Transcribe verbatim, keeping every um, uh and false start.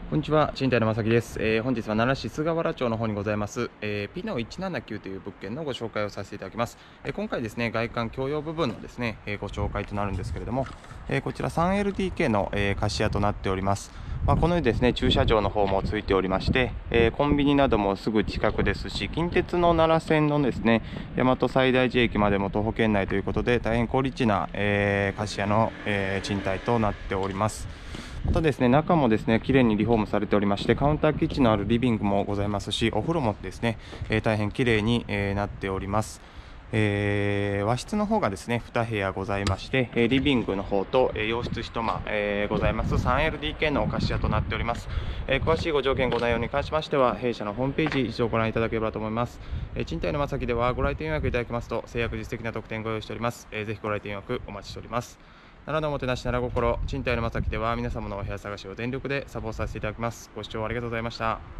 こんにちは、賃貸の正木です。えー本日は奈良市菅原町の方にございます、えー、ピノいちななきゅうという物件のご紹介をさせていただきます。えー今回ですね、外観共用部分のですね、えーご紹介となるんですけれども、えーこちら スリーエルディーケー の、えー貸し家となっております。まあ、このようにですね、駐車場の方もついておりまして、えーコンビニなどもすぐ近くですし、近鉄の奈良線のですね、大和西大寺駅までも徒歩圏内ということで、大変好立地な、えー貸し家の、えー賃貸となっております。またですね、中もですね、綺麗にリフォームされておりまして、カウンターキッチンのあるリビングもございますし、お風呂もですね、えー大変綺麗に、えーなっております。えー和室の方がですね、に部屋ございまして、えーリビングの方と、えー洋室一間、えーございます スリーエルディーケー の貸し家となっております。えー詳しいご条件、ご内容に関しましては、弊社のホームページ一度ご覧いただければと思います。えー賃貸の正木ではご来店予約いただきますと、制約実績な特典ご用意しております。えーぜひご来店予約お待ちしております。奈良のおもてなし奈良心、賃貸の正木では皆様のお部屋探しを全力でサポートさせていただきます。ご視聴ありがとうございました。